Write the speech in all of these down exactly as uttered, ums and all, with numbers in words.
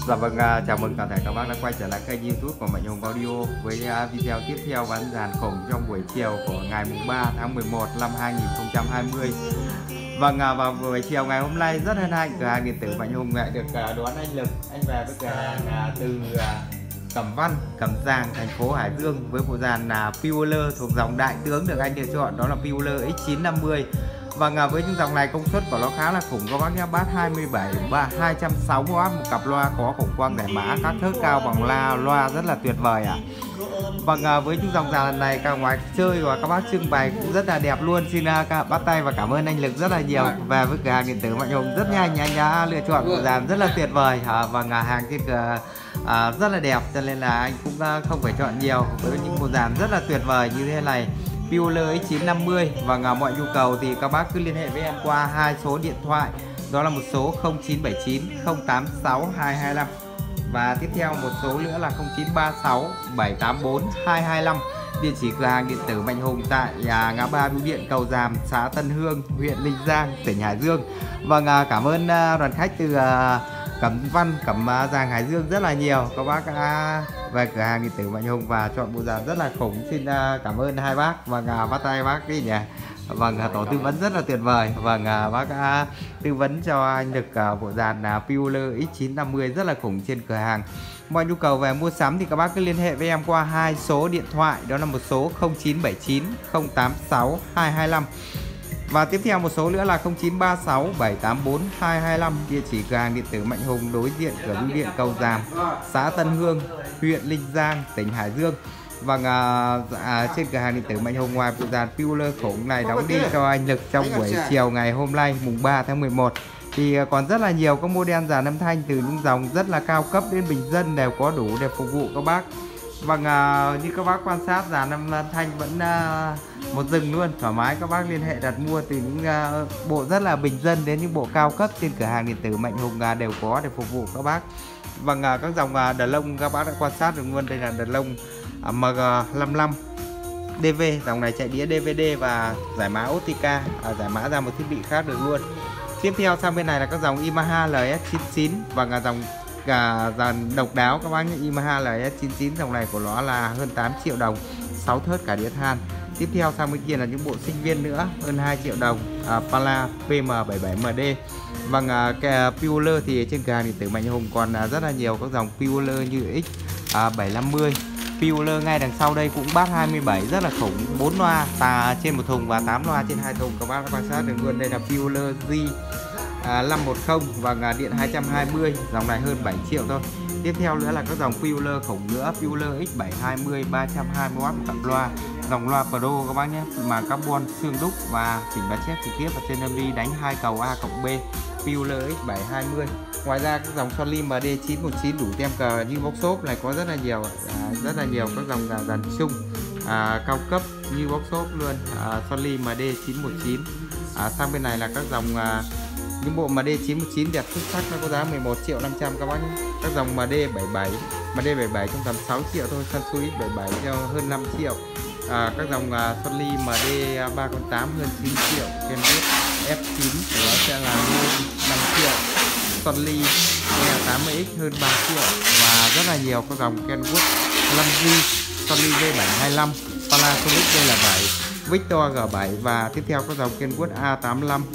Dạ vâng, uh, chào mừng toàn thể các bác đã quay trở lại kênh YouTube của Mạnh Hùng Audio với uh, video tiếp theo bán dàn khủng trong buổi chiều của ngày mùng ba tháng mười một năm hai nghìn không trăm hai mươi. Vâng, uh, vào buổi chiều ngày hôm nay rất hân hạnh cửa hàng điện tử Mạnh Hùng lại được uh, đón anh Lực, anh về với cửa hàng uh, từ uh, Cẩm Văn, Cẩm Giàng, thành phố Hải Dương với bộ dàn uh, Puler thuộc dòng đại tướng được anh lựa chọn, đó là Puler X chín năm mươi. Và với những dòng này công suất của nó khá là khủng các bác nhé, bass hai mươi bảy và hai trăm sáu mươi oát, một cặp loa có khủng quang giải mã, các thớt cao bằng la loa rất là tuyệt vời ạ. À. Và với những dòng dàn này cả ngoài chơi và các bác trưng bày cũng rất là đẹp luôn. Xin các bắt tay và cảm ơn anh Lực rất là nhiều. Về với cửa hàng điện tử Mạnh Hùng rất nhanh, anh đã lựa chọn bộ dàn rất là tuyệt vời à, và hàng trên cửa à, rất là đẹp, cho nên là anh cũng không phải chọn nhiều với những bộ dàn rất là tuyệt vời như thế này. Puler X chín năm mươi. Và mọi nhu cầu thì các bác cứ liên hệ với em qua hai số điện thoại, đó là một số không chín bảy chín không tám sáu hai hai năm và tiếp theo một số nữa là không chín ba sáu bảy tám bốn hai hai năm. Địa chỉ cửa hàng điện tử Mạnh Hùng tại à, ngã ba Bưu điện Cầu Giàm, xã Tân Hương, huyện Ninh Giang, tỉnh Hải Dương. Vâng, à, cảm ơn à, đoàn khách từ à, Cẩm Văn, Cẩm Giàng, Hải Dương rất là nhiều. Các bác đã về cửa hàng điện tử Mạnh Hùng và chọn bộ dàn rất là khủng. Xin cảm ơn hai bác. Vâng, bắt tay bác đi nhỉ. Vâng, tổ tư vấn rất là tuyệt vời. Vâng, bác đã tư vấn cho anh được bộ dàn Puler X chín năm mươi rất là khủng trên cửa hàng. Mọi nhu cầu về mua sắm thì các bác cứ liên hệ với em qua hai số điện thoại, đó là một số không chín bảy chín không tám sáu hai hai năm và tiếp theo một số nữa là không chín ba sáu bảy tám bốn hai hai năm. Địa chỉ cửa hàng điện tử Mạnh Hùng đối diện cửa Bưu điện Cầu Giàm, xã Tân Hương, huyện Ninh Giang, tỉnh Hải Dương. Vâng, à, à, trên cửa hàng điện tử Mạnh Hùng ngoài bộ dàn Puler khủng này đóng đi cho anh Lực trong buổi chiều ngày hôm nay mùng ba tháng mười một thì còn rất là nhiều các model dàn âm thanh từ những dòng rất là cao cấp đến bình dân đều có đủ để phục vụ các bác. Vâng, à, như các bác quan sát dàn âm thanh vẫn à, một rừng luôn, thoải mái các bác liên hệ đặt mua từ những à, bộ rất là bình dân đến những bộ cao cấp trên cửa hàng điện tử Mạnh Hùng à, đều có để phục vụ các bác. Vâng, à, các dòng à, đờ lông các bác đã quan sát được luôn, đây là đờ lông à, M G năm mươi lăm D V, dòng này chạy đĩa D V D và giải mã Optica, à, giải mã ra một thiết bị khác được luôn. Tiếp theo sang bên này là các dòng Yamaha L S chín chín và là dòng cả dàn độc đáo các bác nhé. Yamaha L S chín chín dòng này của nó là hơn tám triệu đồng, sáu thớt cả đĩa than. Tiếp theo sang bên kia là những bộ sinh viên nữa hơn hai triệu đồng, à, Pala P M bảy bảy M D. Vâng, à, cái Puler thì trên cửa hàng điện tử Mạnh Hùng còn à, rất là nhiều các dòng Puler như X à, bảy năm mươi. Puler ngay đằng sau đây cũng bass hai mươi bảy rất là khủng, bốn loa tà trên một thùng và tám loa trên hai thùng, các bác đã quan sát được luôn. Đây là Puler G à, năm một không và à, điện hai trăm hai mươi, dòng này hơn bảy triệu thôi. Tiếp theo nữa là các dòng Puler khủng nữa, Puler X bảy hai mươi ba trăm hai mươi oát một cặp loa, dòng loa Pro các bác nhé, mà carbon xương đúc và chỉnh bán chép trực tiếp ở trên âm đi đánh hai cầu A cộng B. Puler X bảy hai mươi. Ngoài ra các dòng Sony M D chín một chín đủ tem cờ như workshop này có rất là nhiều, à, rất là nhiều các dòng dàn chung à, cao cấp như workshop luôn, à, Sony M D chín một chín. À, sang bên này là các dòng à, những bộ M D chín một chín đẹp xuất sắc, nó có giá mười một triệu năm trăm các bác nhé. Các dòng M D bảy bảy, M D bảy bảy trong tầm sáu triệu thôi, Samsung X bảy bảy cho hơn năm triệu. À, các dòng uh, Sony M D ba con tám hơn chín triệu, trên F chín thì nó sẽ là hơn năm triệu, Sony E tám mươi X hơn ba triệu và rất là nhiều các dòng Kenwood năm G, Sony V bảy hai lăm, Panasonic đây là bảy, Victor G bảy và tiếp theo các dòng Kenwood A tám mươi lăm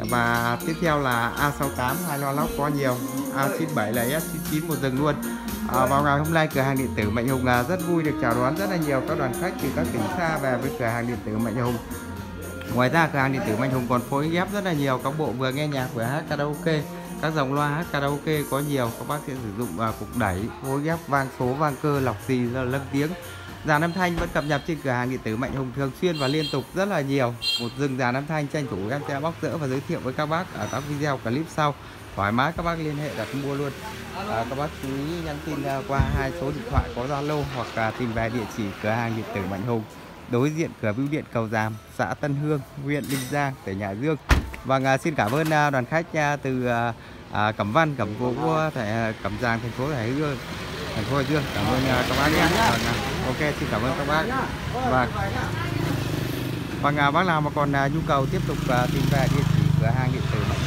và tiếp theo là A sáu tám, hai loa lóc có nhiều, A chín bảy là S chín chín một rừng luôn. À, vào ngày hôm nay cửa hàng điện tử Mạnh Hùng à, rất vui được chào đón rất là nhiều các đoàn khách từ các tỉnh xa về với cửa hàng điện tử Mạnh Hùng. Ngoài ra cửa hàng điện tử Mạnh Hùng còn phối ghép rất là nhiều các bộ vừa nghe nhạc vừa hát karaoke, các dòng loa hát karaoke có nhiều, các bác sẽ sử dụng à, cục đẩy, phối ghép vang số, vang cơ, lọc xì, lâng tiếng. Dàn âm thanh vẫn cập nhật trên cửa hàng điện tử Mạnh Hùng thường xuyên và liên tục rất là nhiều. Một rừng dàn âm thanh tranh thủ em sẽ bóc rỡ và giới thiệu với các bác ở các video clip sau. Thoải mái các bác liên hệ đặt mua luôn. À, các bác chú ý nhắn tin qua hai số điện thoại có Zalo hoặc à, tìm về địa chỉ cửa hàng điện tử Mạnh Hùng đối diện cửa Bưu điện Cầu Giàm, xã Tân Hương, huyện Ninh Giang, tỉnh Hải Dương. Vâng, à, xin cảm ơn à, đoàn khách à, từ à, à, Cẩm Văn, Cẩm Cố, thể Cẩm Giàng, thành phố Hải Dương, thành phố Hải Dương. Cảm ơn à, các bác nhé. Vâng, à, ok, xin cảm ơn các bác. Vâng, vâng à, bác nào mà còn à, nhu cầu tiếp tục à, tìm về địa chỉ cửa hàng điện tử Mạnh Hùng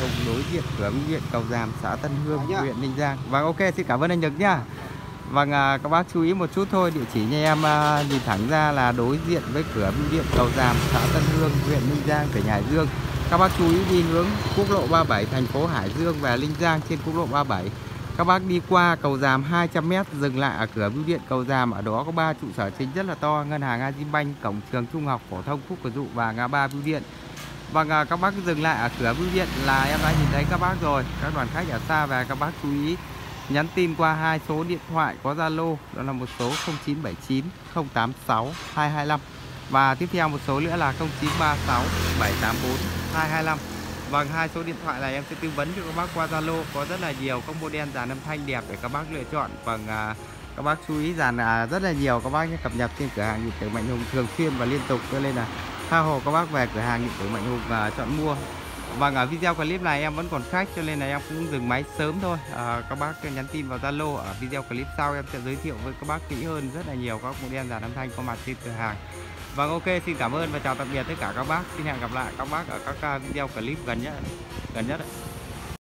thông đối diện cửa bưu điện Cầu Giàm, xã Tân Hương, huyện Ninh Giang. Vâng, ok, xin cảm ơn anh Nhật nhá. Vâng, à, các bác chú ý một chút thôi, địa chỉ nhà em à, nhìn thẳng ra là đối diện với cửa bưu điện Cầu Giàm, xã Tân Hương, huyện Ninh Giang, tỉnh Hải Dương. Các bác chú ý đi hướng quốc lộ ba mươi bảy, thành phố Hải Dương và Ninh Giang trên quốc lộ ba mươi bảy. Các bác đi qua Cầu Giàm hai trăm mét dừng lại ở cửa bưu điện Cầu Giàm, ở đó có ba trụ sở chính rất là to: ngân hàng Agribank, cổng trường trung học phổ thông Phúc Cửa Dụ và ngã ba bưu điện. Vâng, à, các bác dừng lại ở cửa bưu điện là em đã nhìn thấy các bác rồi. Các đoàn khách ở xa về các bác chú ý nhắn tin qua hai số điện thoại có Zalo, đó là một số không chín bảy chín không tám sáu hai hai lăm và tiếp theo một số nữa là không chín ba sáu bảy tám bốn hai hai lăm. Vâng, hai số điện thoại này em sẽ tư vấn cho các bác qua Zalo. Có rất là nhiều các model dàn âm thanh đẹp để các bác lựa chọn. Vâng, à, các bác chú ý dàn à, rất là nhiều các bác nhé, cập nhật trên cửa hàng điện tử Mạnh Hùng thường xuyên và liên tục, cho nên là tha hồ các bác về cửa hàng điện tử Mạnh Hùng và chọn mua. Vâng, ở video clip này em vẫn còn khách cho nên là em cũng dừng máy sớm thôi. À, các bác nhắn tin vào Zalo. Ở video clip sau em sẽ giới thiệu với các bác kỹ hơn rất là nhiều các model dàn âm thanh có mặt trên cửa hàng. Vâng, ok, xin cảm ơn và chào tạm biệt tất cả các bác. Xin hẹn gặp lại các bác ở các video clip gần nhất gần nhất.